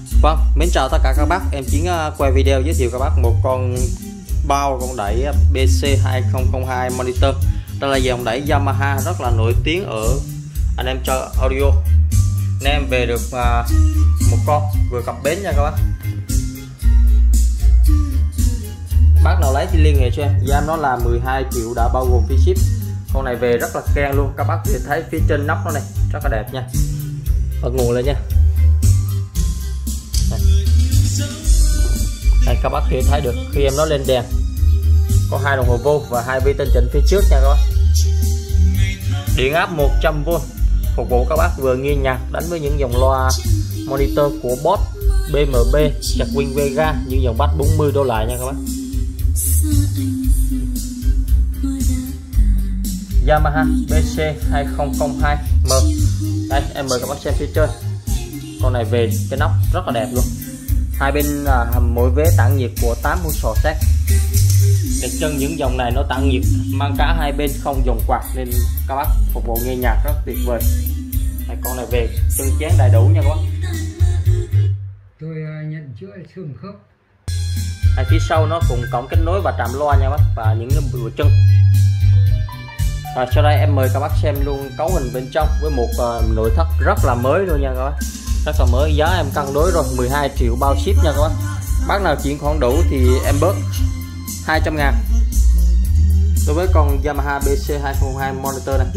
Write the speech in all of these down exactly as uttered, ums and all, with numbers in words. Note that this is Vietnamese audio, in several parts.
Vâng, mến chào tất cả các bác. Em Chiến quay video giới thiệu các bác một con bao con đẩy B C hai không không hai monitor. Đây là dòng đẩy Yamaha rất là nổi tiếng ở anh em chơi audio. Nên em về được một con vừa cập bến nha các bác. Bác nào lấy thì liên hệ cho em. Giá nó là mười hai triệu đã bao gồm phí ship. Con này về rất là keng luôn. Các bác có thể thấy phía trên nóc nó này rất là đẹp nha. Bật nguồn lên nha. Đây, các bác có thể thấy được khi em nó lên đèn có hai đồng hồ vô và hai vi tinh chỉnh phía trước nha các bác. Điện áp một trăm vôn phục vụ các bác vừa nghe nhạc đánh với những dòng loa monitor của Boss, B M B, Chadwin Vega, những dòng bass bốn mươi đô lại nha các bác. Yamaha B C hai không không hai M. Đây em mời các bác xem phía trên. Con này về cái nóc rất là đẹp luôn. Hai bên là mỗi vế tản nhiệt của tám mũi sò xét. Cái chân những dòng này nó tản nhiệt mang cả hai bên, không dùng quạt nên các bác phục vụ nghe nhạc rất tuyệt vời. Đây, con này về chân chén đầy đủ nha các bác. Tôi nhận chữa xương khớp. Ở phía sau nó cùng cổng kết nối và trạm loa nha bác, và những cái bụi chân. Rồi sau đây em mời các bác xem luôn cấu hình bên trong với một uh, nội thất rất là mới luôn nha các bác. Rất là mới, giá em cân đối rồi, mười hai triệu bao ship nha các bác. Bác nào chuyển khoản đủ thì em bớt hai trăm ngàn đối với con Yamaha B C hai không không hai monitor này.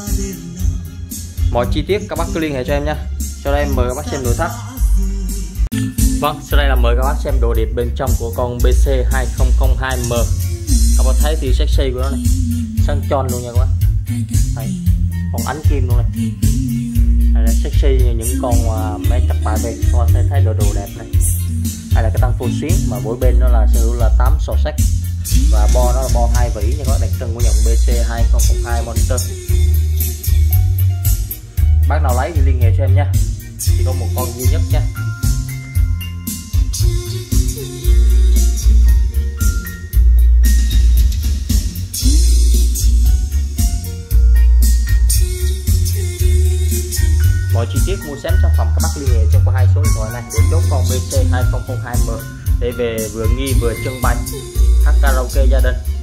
Mọi chi tiết các bác cứ liên hệ cho em nha. Sau đây em mời các bác xem nội thất. Vâng, sau đây là mời các bác xem đồ điệp bên trong của con B C hai không không hai M. Các bác thấy thì sexy của nó này, sáng tròn luôn nha các bác. Đây, còn ánh kim luôn này. Đây là sexy như những con uh, máy chặt bài về, các bác thấy đồ đồ đẹp này. Đây là cái tăng phô xuyến mà mỗi bên nó là sở hữu là tám sò sách và bo nó là bo hai vỉ nha các bác, đặc trưng của dòng B C hai không không hai monitor. Bác nào lấy thì liên hệ cho em nha. Chỉ có một con duy nhất nha. Mọi chi tiết mua sắm sản phẩm các bác liên hệ cho qua hai số điện thoại này để chốt con B C hai không không hai M để về vừa nghi vừa trưng bày hát karaoke gia đình.